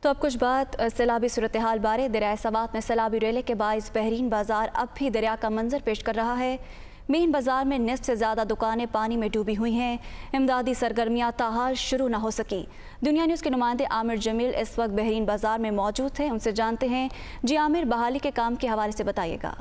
तो अब कुछ बात सैलाबी सूरत हाल बारे। दरिया सवात में सैलाबी रेले के बाइस बहरीन बाजार अब भी दरिया का मंजर पेश कर रहा है। मेन बाजार में निस्फ से ज़्यादा दुकानें पानी में डूबी हुई हैं। इमदादी सरगर्मियाँ ताहाल शुरू न हो सकी। दुनिया न्यूज़ के नुमाइंदे आमिर जमील इस वक्त बहरीन बाजार में मौजूद हैं, उनसे जानते हैं। जी आमिर, बहाली के काम के हवाले से बताइएगा।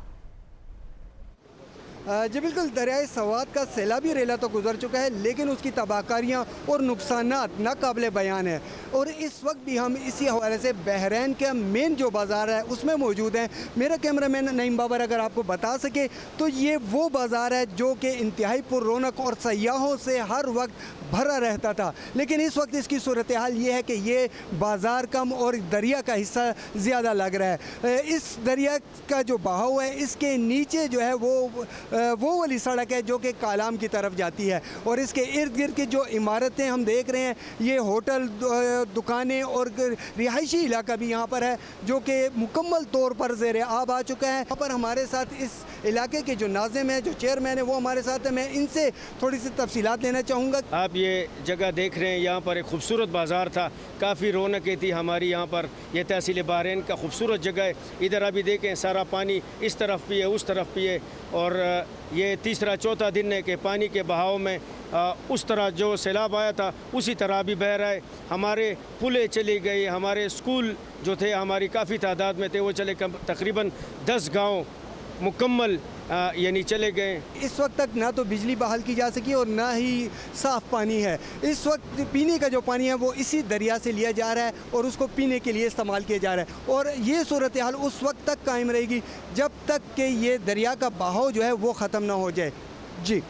जी बिल्कुल, दरियाए सवात का सैलाबी रेला तो गुजर चुका है, लेकिन उसकी तबाहकारियाँ और नुकसानात नाकाबिले बयान है। और इस वक्त भी हम इसी हवाले से बहरैन का मेन जो बाज़ार है उसमें मौजूद हैं। मेरा कैमरामैन नईम बाबर अगर आपको बता सके तो ये वो बाज़ार है जो कि इंतहाई पुररौनक और सयाहों से हर वक्त भरा रहता था, लेकिन इस वक्त इसकी सूरत हाल ये है कि ये बाज़ार कम और दरिया का हिस्सा ज़्यादा लग रहा है। इस दरिया का जो बहाव है इसके नीचे जो है वो वाली सड़क है जो कि कालाम की तरफ जाती है, और इसके इर्द गिर्द की जो इमारतें हम देख रहे हैं, ये होटल, दुकानें और रिहायशी इलाका भी यहाँ पर है जो कि मुकम्मल तौर पर ज़ेर आब आ चुका है। यहाँ पर हमारे साथ इस इलाके के जो नाज़िम हैं, जो चेयरमैन है, वो हमारे साथ हैं। मैं इनसे थोड़ी सी तफसीलात लेना चाहूँगा। आप ये जगह देख रहे हैं, यहाँ पर एक खूबसूरत बाज़ार था, काफ़ी रौनकें थी हमारी यहाँ पर। यह तहसील बहरैन का खूबसूरत जगह है। इधर अभी देखें सारा पानी इस तरफ भी है, उस तरफ भी है, और ये तीसरा चौथा दिन है कि पानी के बहाव में उस तरह जो सैलाब आया था उसी तरह भी बह रहा है। हमारे पुलें चली गई, हमारे स्कूल जो थे हमारी काफ़ी तादाद में थे वो चले, तकरीबन 10 गांव मुकम्मल यानी चले गए। इस वक्त तक ना तो बिजली बहाल की जा सकी और ना ही साफ़ पानी है। इस वक्त पीने का जो पानी है वो इसी दरिया से लिया जा रहा है और उसको पीने के लिए इस्तेमाल किया जा रहा है, और ये सूरत हाल उस वक्त तक कायम रहेगी जब तक कि ये दरिया का बहाव जो है वो ख़त्म ना हो जाए। जी।